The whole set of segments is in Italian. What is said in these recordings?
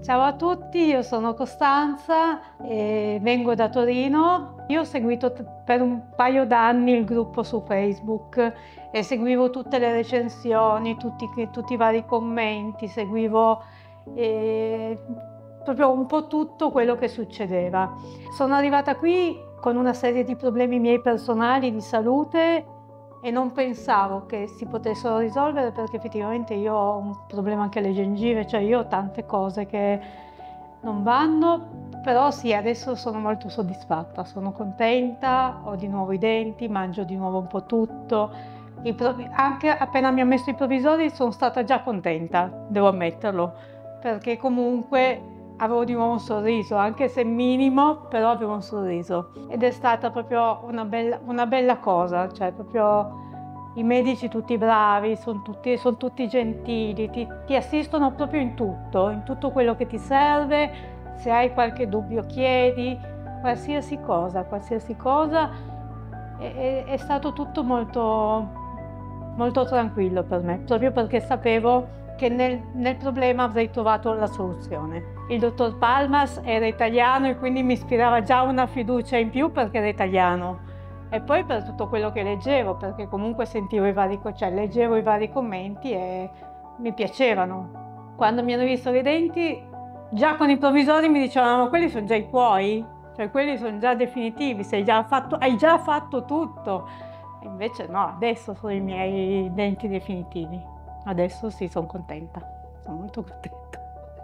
Ciao a tutti, io sono Costanza e vengo da Torino. Io ho seguito per un paio d'anni il gruppo su Facebook e seguivo tutte le recensioni, tutti i vari commenti, seguivo proprio un po' tutto quello che succedeva. Sono arrivata qui con una serie di problemi miei personali di salute e non pensavo che si potessero risolvere, perché effettivamente io ho un problema anche alle gengive, cioè io ho tante cose che non vanno, però sì, adesso sono molto soddisfatta, sono contenta, ho di nuovo i denti, mangio di nuovo un po' tutto. Anche appena mi ho messo i provvisori sono stata già contenta, devo ammetterlo, perché comunque avevo di nuovo un sorriso, anche se minimo, però avevo un sorriso. Ed è stata proprio una bella cosa, cioè proprio i medici tutti bravi, son tutti gentili, ti assistono proprio in tutto quello che ti serve. Se hai qualche dubbio chiedi, qualsiasi cosa. È stato tutto molto tranquillo per me, proprio perché sapevo che nel problema avrei trovato la soluzione. Il dottor Palmas era italiano e quindi mi ispirava già una fiducia in più perché era italiano. E poi per tutto quello che leggevo, perché comunque leggevo i vari commenti e mi piacevano. Quando mi hanno visto i denti, già con i provvisori mi dicevano: ma quelli sono già i tuoi? Cioè quelli sono già definitivi, hai già fatto tutto. E invece no, adesso sono i miei denti definitivi. Adesso sì, sono contenta, sono molto contenta.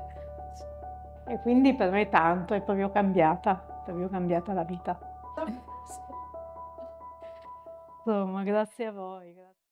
E quindi per me tanto, è proprio cambiata la vita. Insomma, grazie a voi.